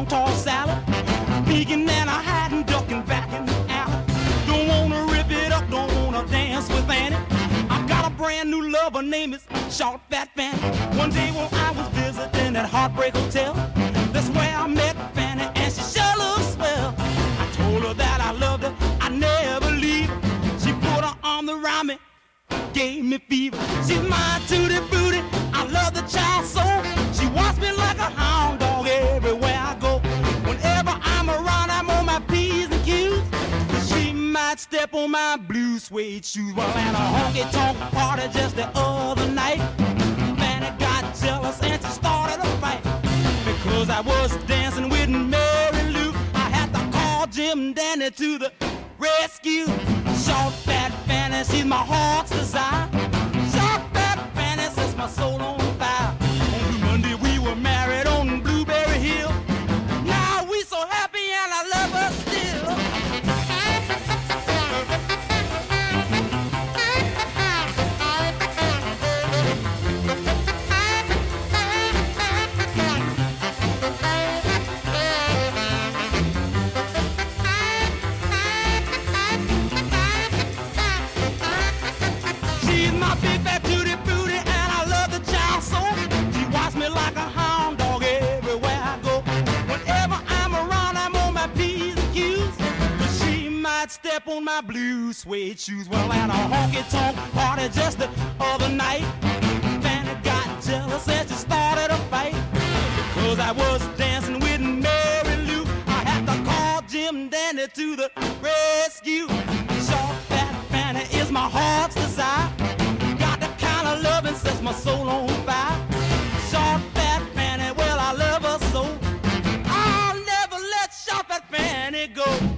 long tall salad, peeking and a hiding, ducking back in the alley. Don't wanna rip it up, don't wanna dance with Fannie. I got a brand new lover, her name is Short Fat Fannie. One day when I was visiting at Heartbreak Hotel, that's where I met Fannie, and she sure looks swell. I told her that I loved her, I never leave her. She put her arm around me, gave me fever. She's my tutti booty, I love the child so. She wants me like a hound dog everywhere I go. Whenever I'm around, I'm on my P's and Q's. She might step on my blue suede shoes. Well, at a honky-tonk party just the other night, Fannie got jealous and she started a fight. Because I was dancing with Mary Lou, I had to call Jim Dandy to the rescue. Short Fat Fannie, she's my heart's desire. Short Fat Fannie sets my soul on fire. On Blue Monday we were married on Blueberry Hill. Now we so happy and I love her still. She's my big fat tutti booty and I love the child so. She watches me like a hound dog everywhere I go. Whenever I'm around, I'm on my P's and Q's. But she might step on my blue suede shoes. Well, at a honky-tonk party just the other night, Fannie got jealous and she started a fight. Because I was dancing with Mary Lou, I had to call Jim Dandy to the rescue. Short Fat Fannie is my heart's desire. Got the kind of loving sets my soul on fire. Short Fat Fannie, well I love her so. I'll never let Short Fat Fannie go.